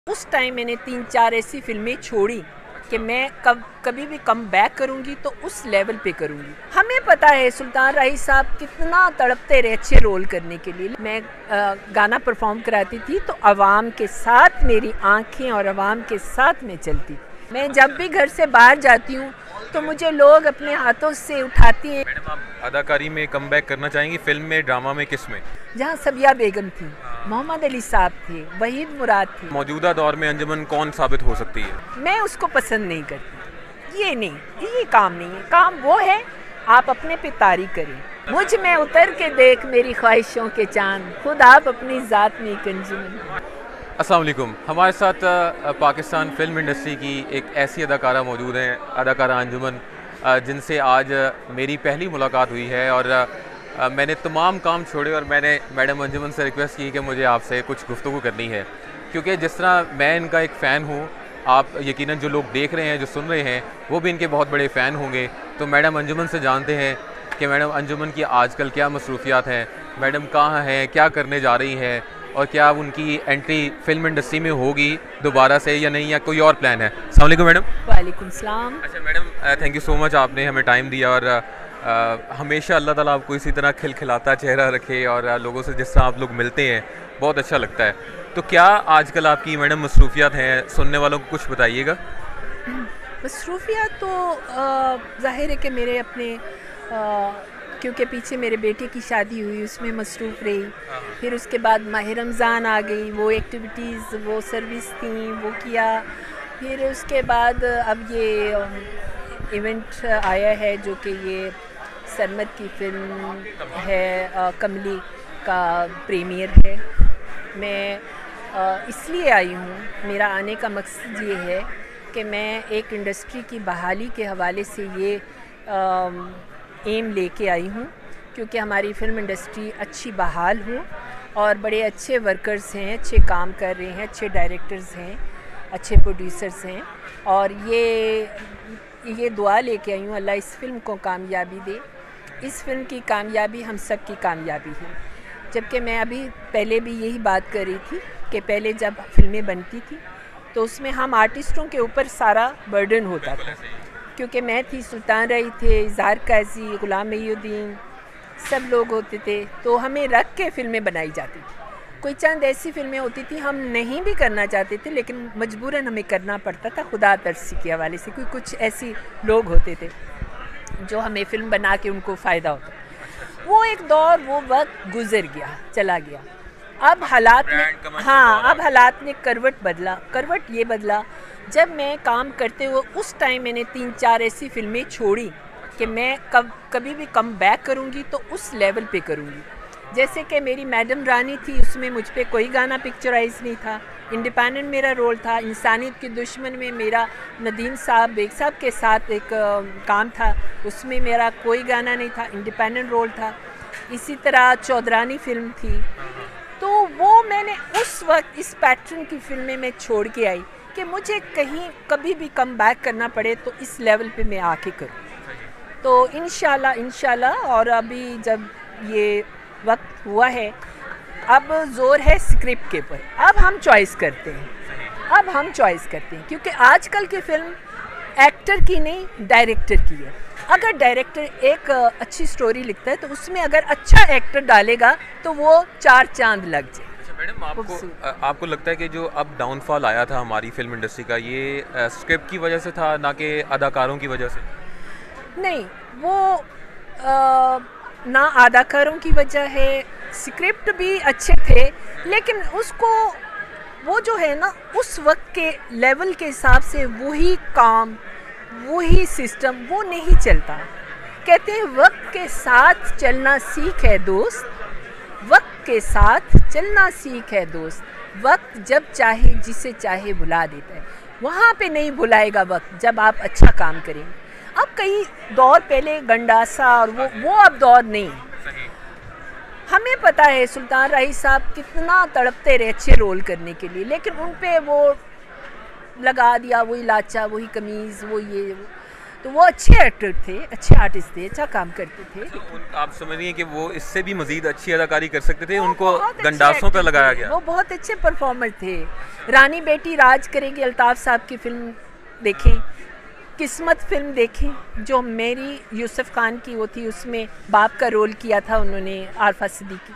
उस टाइम मैंने 3-4 ऐसी फिल्में छोड़ी कि मैं कभी भी कम बैक करूँगी तो उस लेवल पे करूँगी। हमें पता है सुल्तान राही साहब कितना तड़पते रहे अच्छे रोल करने के लिए। मैं गाना परफॉर्म कराती थी तो आवाम के साथ मेरी आंखें और आवाम के साथ मैं चलती। मैं जब भी घर से बाहर जाती हूँ तो मुझे लोग अपने हाथों से उठाती हैं। मैडम, आप अदाकारी में कम बैक करना चाहेंगी? फिल्म में, ड्रामा में, किस में? जहाँ सबिया बेगम थी, मोहम्मद अली साहब थे, वहीद मुराद थे। मौजूदा दौर में अंजुमन कौन साबित हो सकती है? मैं उसको पसंद नहीं करती। ये नहीं, ये काम नहीं है। काम वो है आप अपने पे तारीफ करें। मुझ में उतर के देख मेरी ख्वाहिशों के चांद, खुद आप अपनी ज़ात में अंजुमन। अस्सलाम वालेकुम। हमारे साथ पाकिस्तान फिल्म इंडस्ट्री की एक ऐसी अदाकारा मौजूद हैं, अदाकारा अंजुमन, जिनसे आज मेरी पहली मुलाकात हुई है और मैंने तमाम काम छोड़े और मैंने मैडम अंजुमन से रिक्वेस्ट की कि मुझे आपसे कुछ गुफ्तगू करनी है, क्योंकि जिस तरह मैं इनका एक फ़ैन हूँ, आप यकीनन जो लोग देख रहे हैं, जो सुन रहे हैं, वो भी इनके बहुत बड़े फ़ैन होंगे। तो मैडम अंजुमन से जानते हैं कि मैडम अंजुमन की आजकल क्या मसरूफियात हैं, मैडम कहाँ हैं, क्या करने जा रही हैं और क्या उनकी एंट्री फिल्म इंडस्ट्री में होगी दोबारा से या नहीं, या कोई और प्लान है? अस्सलाम वालेकुम मैडम। वालेकुम सलाम। अच्छा madam, thank you so much, आपने हमें टाइम दिया और हमेशा अल्लाह ताला आपको इसी तरह खिलखिलाता चेहरा रखे और लोगों से जिस तरह आप लोग मिलते हैं बहुत अच्छा लगता है। तो क्या आजकल आपकी मैडम मसरूफियात हैं, सुनने वालों को कुछ बताइएगा। मसरूफियात तो ज़ाहिर है कि मेरे अपने क्योंकि पीछे मेरे बेटे की शादी हुई, उसमें मसरूफ़ रही। फिर उसके बाद माह रमज़ान आ गई, वो एक्टिविटीज़, वो सर्विस थी, वो किया। फिर उसके बाद अब ये इवेंट आया है जो कि ये सरमद की फ़िल्म है, कमली का प्रीमियर है। मैं इसलिए आई हूँ, मेरा आने का मकसद ये है कि मैं एक इंडस्ट्री की बहाली के हवाले से ये एम लेके आई हूँ, क्योंकि हमारी फ़िल्म इंडस्ट्री अच्छी बहाल हो और बड़े अच्छे वर्कर्स हैं, अच्छे काम कर रहे हैं, अच्छे डायरेक्टर्स हैं, अच्छे प्रोड्यूसर्स हैं। और ये दुआ लेके आई हूँ अल्लाह इस फ़िल्म को कामयाबी दे। इस फ़िल्म की कामयाबी हम सब की कामयाबी है। जबकि मैं अभी पहले भी यही बात कर रही थी कि पहले जब फ़िल्में बनती थी तो उसमें हम आर्टिस्टों के ऊपर सारा बर्डन होता था, क्योंकि मैं थी, सुल्तान राही थे, इज़हार काजी, ग़ुलाम मोहिउद्दीन, सब लोग होते थे, तो हमें रख के फ़िल्में बनाई जाती थी। कोई चंद ऐसी फ़िल्में होती थी हम नहीं भी करना चाहते थे लेकिन मजबूरन हमें करना पड़ता था, खुदा तरसी के हवाले से। कुछ ऐसी लोग होते थे जो हमें फ़िल्म बना के उनको फ़ायदा होता। वो एक दौर, वो वक्त गुज़र गया, चला गया। अब हालात ने, हाँ, अब हालात ने करवट ये बदला। जब मैं काम करते हुए उस टाइम मैंने 3-4 ऐसी फिल्में छोड़ी कि मैं कभी भी कम बैक करूँगी तो उस लेवल पे करूँगी। जैसे कि मेरी मैडम रानी थी, उसमें मुझ पे कोई गाना पिक्चराइज़ नहीं था। इंडिपेंडेंट मेरा रोल था। इंसानियत के दुश्मन में मेरा नदीम साहब, बेग साहब के साथ एक काम था, उसमें मेरा कोई गाना नहीं था, इंडिपेंडेंट रोल था। इसी तरह चौधरानी फ़िल्म थी, तो वो मैंने उस वक्त इस पैटर्न की फ़िल्में मैं छोड़ के आई कि मुझे कहीं कभी भी कम बैक करना पड़े तो इस लेवल पे मैं आके करूँ। तो इंशाल्लाह और अभी जब ये वक्त हुआ है, अब ज़ोर है स्क्रिप्ट के ऊपर। अब हम चॉइस करते हैं, क्योंकि आजकल की फ़िल्म एक्टर की नहीं, डायरेक्टर की है। अगर डायरेक्टर एक अच्छी स्टोरी लिखता है तो उसमें अगर अच्छा एक्टर डालेगा तो वो 4 चांद लग जाए। अच्छा मैडम, आपको लगता है कि जो अब डाउनफॉल आया था हमारी फिल्म इंडस्ट्री का, ये स्क्रिप्ट की वजह से था, ना कि अदाकारों की वजह से? नहीं, वो ना अदाकारों की वजह है, स्क्रिप्ट भी अच्छे थे लेकिन उसको वो जो है ना उस वक्त के लेवल के हिसाब से वही काम, वही सिस्टम वो नहीं चलता। कहते हैं वक्त के साथ चलना सीख है दोस्त, वक्त के साथ चलना सीख है दोस्त, वक्त जब चाहे जिसे चाहे भुला देता है, वहाँ पे नहीं भुलाएगा वक्त जब आप अच्छा काम करेंगे। अब कई दौर पहले गंडासा और वो अब दौर नहीं। हमें पता है सुल्तान राही साहब कितना तड़पते रहे अच्छे रोल करने के लिए, लेकिन उन पे वो लगा दिया वही लाचा, वही कमीज़, वो ये। तो वो अच्छे एक्टर थे, अच्छे आर्टिस्ट थे, अच्छा काम करते थे। आप समझ रही हैं कि वो इससे भी मजीद अच्छी अदाकारी कर सकते थे, वो उनको बहुत अच्छे गंडासों पर एक्टर लगाया थे, गया। वो बहुत अच्छे परफॉर्मर थे। रानी बेटी राज करेगी, अल्ताफ साहब की फिल्म देखें, किस्मत फिल्म देखें, जो मेरी यूसुफ खान की वो थी, उसमें बाप का रोल किया था उन्होंने, आरफा सिद्दीकी।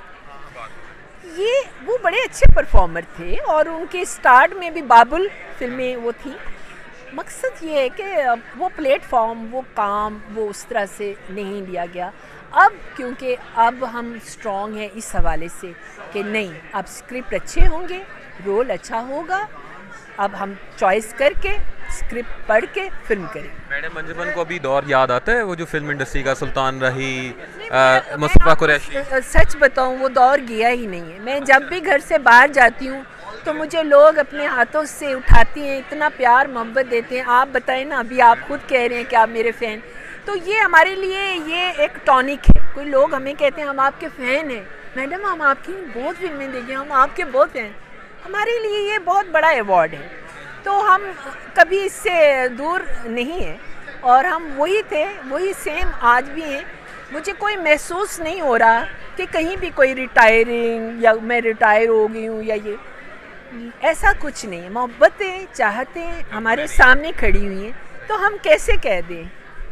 ये वो बड़े अच्छे परफॉर्मर थे और उनके स्टार्ट में भी बाबुल फिल्में वो थी। मकसद ये है कि वो प्लेटफॉर्म, वो काम, वो उस तरह से नहीं लिया गया। अब क्योंकि अब हम स्ट्रॉन्ग हैं इस हवाले से कि नहीं, अब स्क्रिप्ट अच्छे होंगे, रोल अच्छा होगा, अब हम चॉइस करके स्क्रिप्ट पढ़ के फिल्म करें। मैडम अंजुमन को अभी दौर याद आता है, वो जो फिल्म इंडस्ट्री का सुल्तान रही, मुस्तफ़ा कुरैशी? सच बताऊं, वो दौर गया ही नहीं है। मैं जब भी घर से बाहर जाती हूँ तो मुझे लोग अपने हाथों से उठाती हैं, इतना प्यार मोहब्बत देते हैं। आप बताएं ना, अभी आप खुद कह रहे हैं कि आप मेरे फ़ैन, तो ये हमारे लिए ये एक टॉनिक है। कोई लोग हमें कहते हैं हम आपके फ़ैन हैं, मैडम हम आपकी बहुत फिल्में देखें, हम आपके बहुत फ़ैन। हमारे लिए ये बहुत बड़ा अवार्ड है, तो हम कभी इससे दूर नहीं हैं और हम वही थे, वही सेम आज भी हैं। मुझे कोई महसूस नहीं हो रहा कि कहीं भी कोई रिटायरिंग या मैं रिटायर हो गई हूँ या ये, ऐसा कुछ नहीं है। मोहब्बतें, चाहतें हमारे सामने खड़ी हुई हैं, तो हम कैसे कह दें।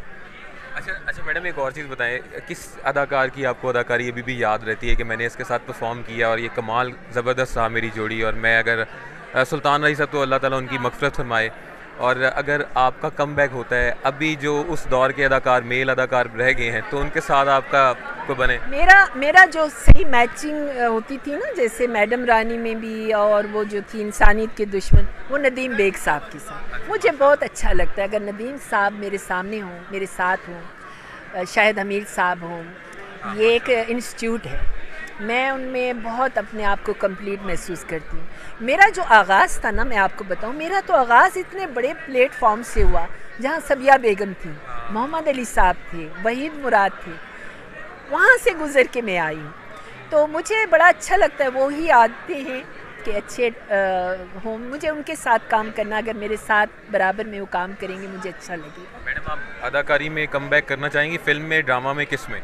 अच्छा मैडम, एक और चीज़ बताएं, किस अदाकार की आपको अदाकारी अभी भी याद रहती है कि मैंने इसके साथ परफॉर्म किया और ये कमाल ज़बरदस्त रहा मेरी जोड़ी? और मैं अगर सुल्तान रही साहब तो अल्लाह ताला उनकी मग़फ़िरत फरमाए, और अगर आपका कम बैक होता है, अभी जो उस दौर के अदाकार, मेल अदाकार रह गए हैं, तो उनके साथ आपका को बने? मेरा जो सही मैचिंग होती थी ना, जैसे मैडम रानी में भी, और वो जो थी इंसानियत के दुश्मन, वो नदीम बेग साहब के साथ मुझे बहुत अच्छा लगता है। अगर नदीम साहब मेरे सामने हों, मेरे साथ हों, शाहिद हमीद साहब हों, ये एक इंस्टीट्यूट है, मैं उनमें बहुत अपने आप को कंप्लीट महसूस करती हूँ। मेरा जो आगाज़ था ना, मैं आपको बताऊँ, मेरा तो आगाज़ इतने बड़े प्लेटफॉर्म से हुआ जहाँ सबिया बेगम थी, मोहम्मद अली साहब थे, वहीद मुराद थे, वहाँ से गुज़र के मैं आई हूँ। तो मुझे बड़ा अच्छा लगता है, वो ही आते हैं कि अच्छे हों, मुझे उनके साथ काम करना, अगर मेरे साथ बराबर में वो काम करेंगे मुझे अच्छा लगेगा। मैडम आप अदाकारी में कम बैक करना चाहेंगी, फिल्म में, ड्रामा में, किस में,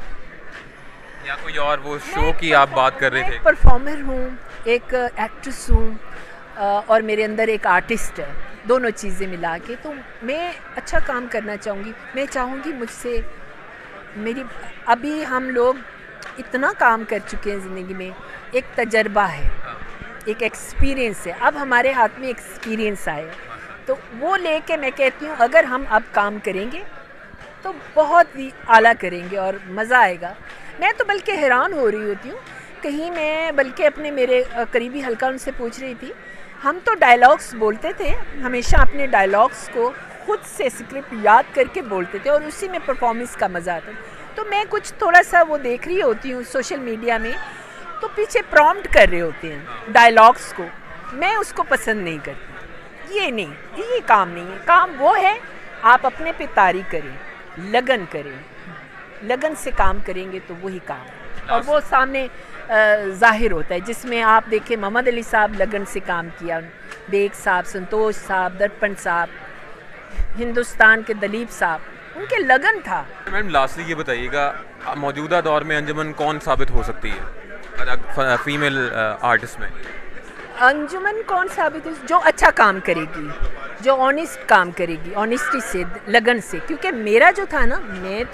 या कोई और वो शो की आप बात कर रहे थे? एक परफॉर्मर हूँ, एक एक्ट्रेस हूँ, और मेरे अंदर एक आर्टिस्ट है, दोनों चीज़ें मिला के तो मैं अच्छा काम करना चाहूँगी। मैं चाहूँगी मुझसे मेरी, अभी हम लोग इतना काम कर चुके हैं ज़िंदगी में, एक तजर्बा है, एक एक्सपीरियंस है, अब हमारे हाथ में एक्सपीरियंस आए, तो वो लेके मैं कहती हूँ अगर हम अब काम करेंगे तो बहुत ही आला करेंगे और मज़ा आएगा। मैं तो बल्कि हैरान हो रही होती हूँ, कहीं मैं बल्कि अपने मेरे करीबी हल्का उनसे पूछ रही थी, हम तो डायलॉग्स बोलते थे, हमेशा अपने डायलॉग्स को खुद से स्क्रिप्ट याद करके बोलते थे और उसी में परफॉर्मेंस का मज़ा आता। तो मैं कुछ थोड़ा सा वो देख रही होती हूँ सोशल मीडिया में, तो पीछे प्रॉम्प्ट कर रहे होते हैं डायलॉग्स को, मैं उसको पसंद नहीं करती। ये नहीं, ये काम नहीं है। काम वो है आप अपने पे तारी करें, लगन करें, लगन से काम करेंगे तो वही काम है और वो सामने ज़ाहिर होता है। जिसमें आप देखें मोहम्मद अली साहब लगन से काम किया, बेग साहब, संतोष साहब, दर्पण साहब, हिंदुस्तान के दलीप साहब, उनके लगन था। मैम लास्टली ये बताइएगा, मौजूदा दौर में अंजुमन कौन साबित हो सकती है फीमेल आर्टिस्ट में? अंजुमन कौन साबित हो? जो अच्छा काम करेगी, जो ऑनेस्ट काम करेगी, ऑनेस्टी से, लगन से। क्योंकि मेरा जो था ना,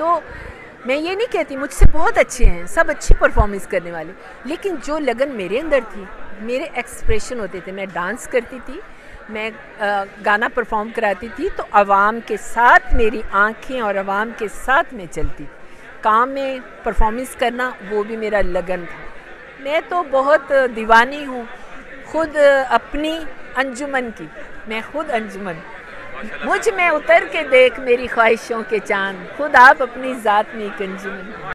मैं ये नहीं कहती, मुझसे बहुत अच्छे हैं, सब अच्छी परफॉर्मेंस करने वाले, लेकिन जो लगन मेरे अंदर थी, मेरे एक्सप्रेशन होते थे, मैं डांस करती थी, मैं गाना परफॉर्म कराती थी, तो आवाम के साथ मेरी आंखें और आवाम के साथ मैं चलती, काम में परफॉर्मेंस करना वो भी मेरा लगन था। मैं तो बहुत दीवानी हूँ खुद अपनी अंजुमन की, मैं खुद अंजुमन, मुझ में उतर के देख मेरी ख्वाहिशों के चांद, खुद आप अपनी ज़ात में एक अंजुमन।